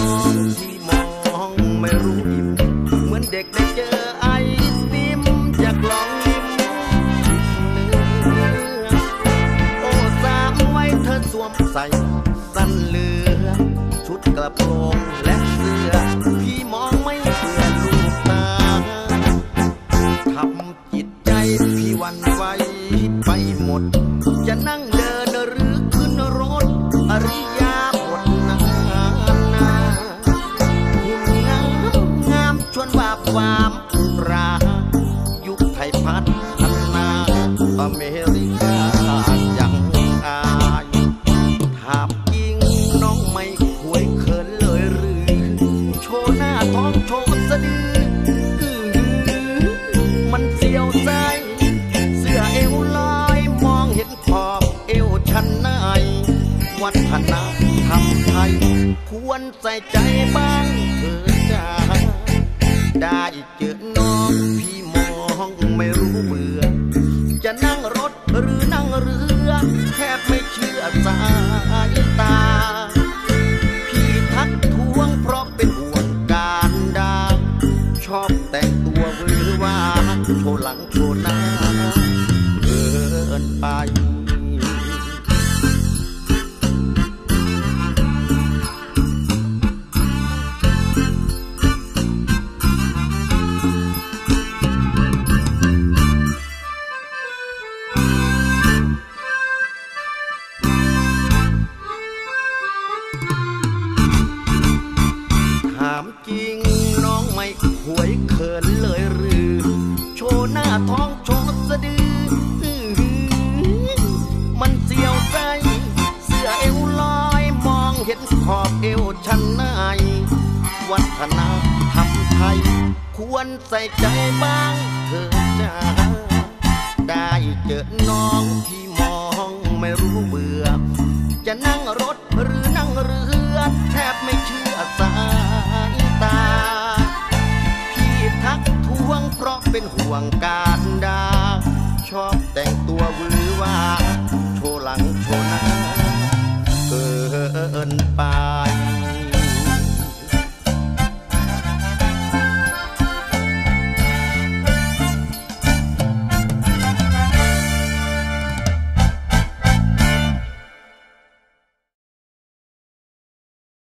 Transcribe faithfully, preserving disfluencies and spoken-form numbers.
น้องที่มองไม่รู้อิ่มเหมือนเด็กได้เจอไอติมอยากลองยิ้มโอ้สามไว้เธอสวมใส่สั้นเหลือชุดกระโปรงและเสื้อพี่มองไม่เบื่อลูกตาทำจิตใจพี่วันไหวไปหมดจะนั่งเดินหรือขึ้นรถอริยาบทนานาหุ่นงามงามชวนว่าความรายุคไทยพัฒนาอเมริกายังอายถามจริงน้องไม่ควยเขินเลยหรือโชว์หน้าท้องโชว์สะดือมันเสียวใจเสื้อเอวลอยมองเห็นขอบเอวชั้นในวัฒนธรรมไทยควรใส่ใจบ้างเถิดจ้าได้เจอน้องพี่มองไม่รู้เบื่อจะนั่งรถหรือนั่งเรือแทบไม่เชื่อสายตาพี่ทักท้วงเพราะเป็นห่วงการดาชอบแต่งตัวหรือว่าโชว์หลังโชว์หน้าเกินไปถามจริงน้องไม่หวยเขินเลยหรือโชว์หน้าท้องโชว์สะดือมันเสียวใจเสื้อเอวลอยมองเห็นขอบเอวชั้นในวัฒนธรรมไทยควรใส่ใจบ้างเถิดจ้าได้เจอน้องที่มองไม่รู้เบื่อจะนั่งรถหรือนั่งเรือแทบไม่เชื่อสายตาพี่ทักท้วงเพราะเป็นห่วงการดาชอบแต่งตัวหวือหวา